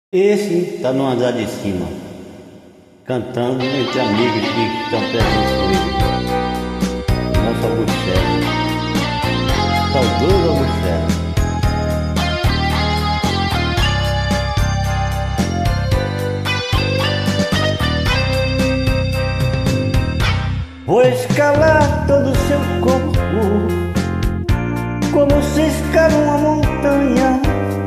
Esse tá no andar de cima, cantando entre amigos que estão perto com ele. Nosso Augustinho, saudoso Augustinho. Vou escalar todo o seu corpo, como se escala uma montanha,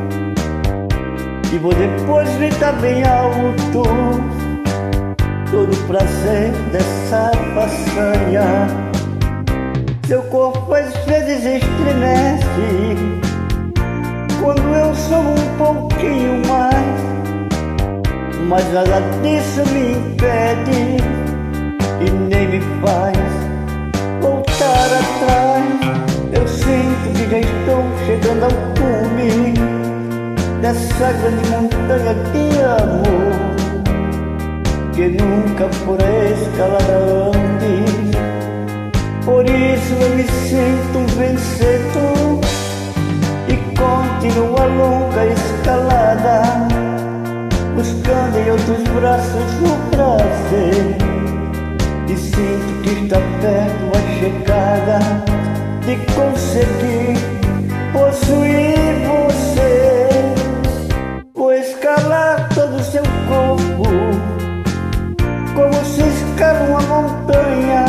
e vou depois gritar bem alto todo o prazer dessa façanha. Seu corpo às vezes estremece quando eu sou um pouquinho mais, mas nada disso me impede e nem me faz voltar atrás. Eu sinto que já estou chegando ao cume dessa grande montanha de amor que nunca fora escalada antes. Por isso eu me sinto um vencedor e continuo a longa escalada, buscando em outros braços o prazer, e sinto que está perto a chegada de conseguir possuir você. Vou escalar todo o seu corpo, como se escala uma montanha,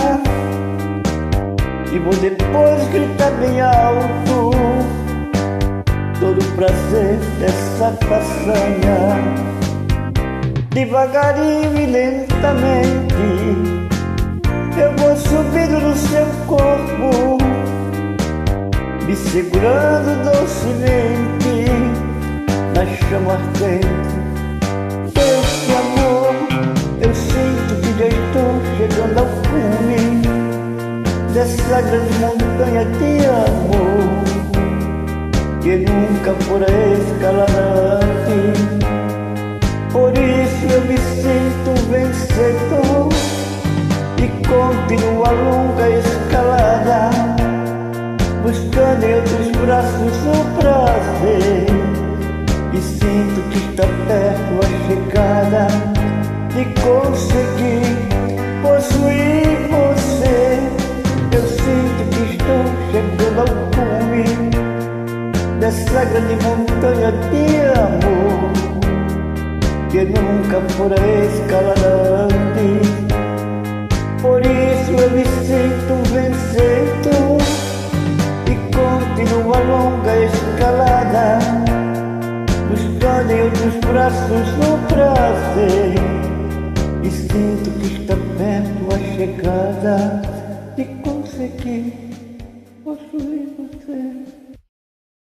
e vou depois gritar bem alto todo o prazer dessa façanha. Devagarinho e lentamente eu vou subindo no seu corpo, me segurando docemente na chama ardente desse amor. Eu sinto que já estou chegando ao cume dessa grande montanha de amor que nunca fora escalada antes. Por isso eu me sinto um vencedor e continuo a longa escalada, buscando em outros braços o prazer, e sinto que está perto a chegada de conseguir possuir você. Eu sinto que estou chegando ao cume dessa grande montanha de amor que nunca fora escalada antes. Por isso eu me sinto um vencedor e continuo a longa escalada, buscando em outros braços o prazer, e sinto que está perto a chegada de conseguir possuir você.